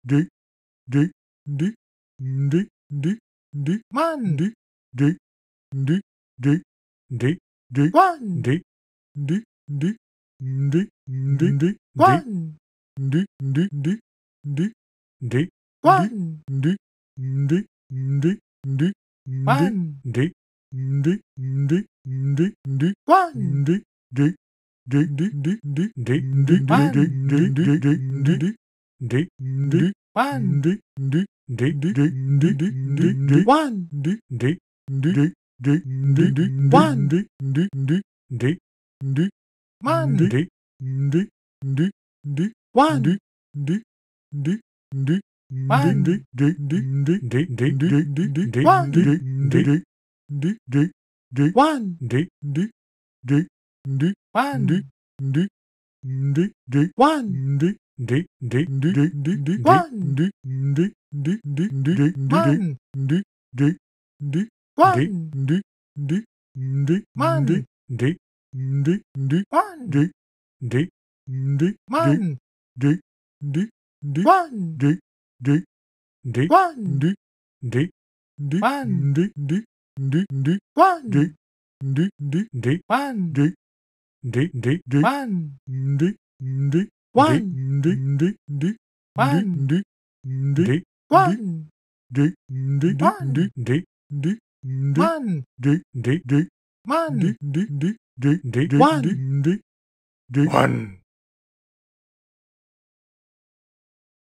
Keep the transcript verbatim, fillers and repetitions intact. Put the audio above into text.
D D D D D D one, D D D D D D one, D D D D D D one, D D D D D one, D D D D one, D D D D D one, D D D D D D D D D D D D D D D one, D D D D D D D one, D D D D D D one, D D D D D one, D D D D one, D D D D one, D D D D D D D one, D D D D D one, D D D D one, D D D D one, D D D D D D one, D D D D D one, D D D one, D D D one, D D D D one, D D D one, D D D one, D D D one, D D D one, D D D D one, D D D D one, D D D D one, D D one, D D D one, D D one, D D one, D D D one, D D D one, D D D D D one, D D one.